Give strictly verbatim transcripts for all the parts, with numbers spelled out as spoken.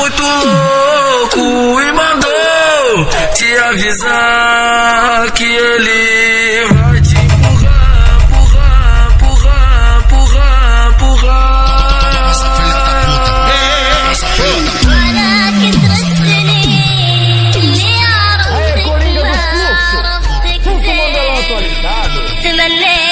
muito louco e mandou te avisar que ele vai te empurrar, empurrar, empurrar, empurrar, empurrar. Essa filha da puta. Essa filha da puta. Aê, Coringa do Fluxo. Fluxo modelão atualizado.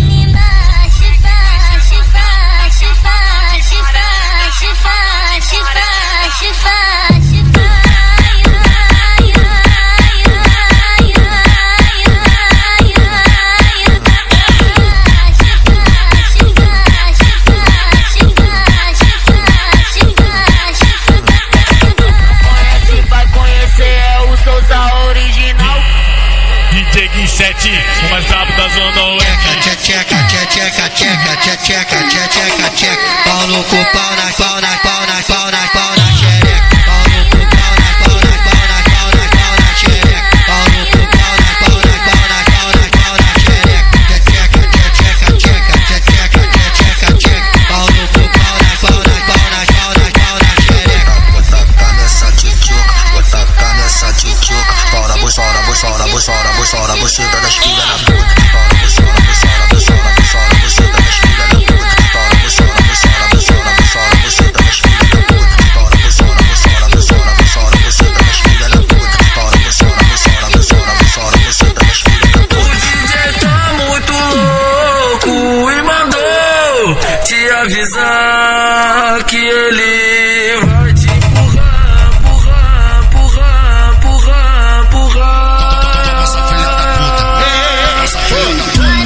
sete, o mais brabo da zona oeste. Tcheca, tcheca, tcheca, tcheca, tcheca, tcheca, tcheca, tcheca. Pau no cu, pau na, pau na, pau na, pau na, pau na xereca. Pau no cu, pau na, pau na, pau na, pau na, pau na xereca. Pau no cu, pau na, pau na, pau na, pau na, pau na xereca. Tcheca, tcheca, tcheca, tcheca, tcheca, tcheca. Pau no cu, pau na, pau na, pau na, pau na, pau na xereca. Vou tacar nessa tchutchuca, vou tacar nessa tchutchuca. Bora, buchora, buchora, buchora, buchora, buchida das filhas da puta. Bora, buchora, buchora, buchora, buchora, buchida das filhas da puta. Bora, buchora, buchora, buchora, buchora, buchida das filhas da puta. Bora, buchora, buchora, buchora, buchora, buchida das filhas da puta. Bora, buchora, buchora, buchora, buchora, buchida das filhas da puta. O D J tá muito louco e mandou te avisar que ele vai te empurrar, empurrar, empurrar, empurrar, empurrar. Essa filha da puta. Essa filha da puta.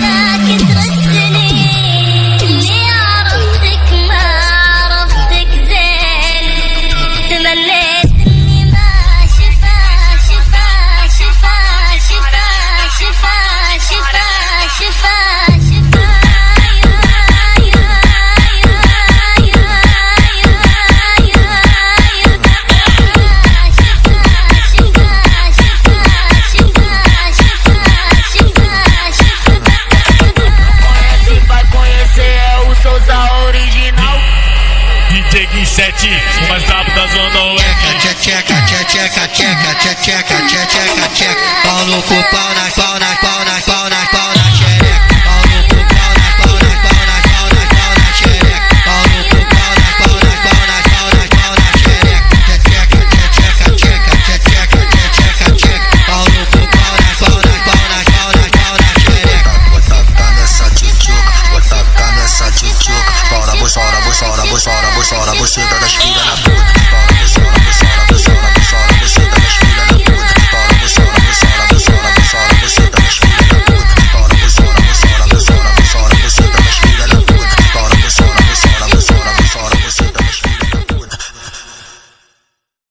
sete, o mais brabo da zona oeste. Tcheca, tcheca, tcheca, tcheca, tcheca, tcheca, tcheca. Pau no cu, pau na, pau na, pau na, pau na, pau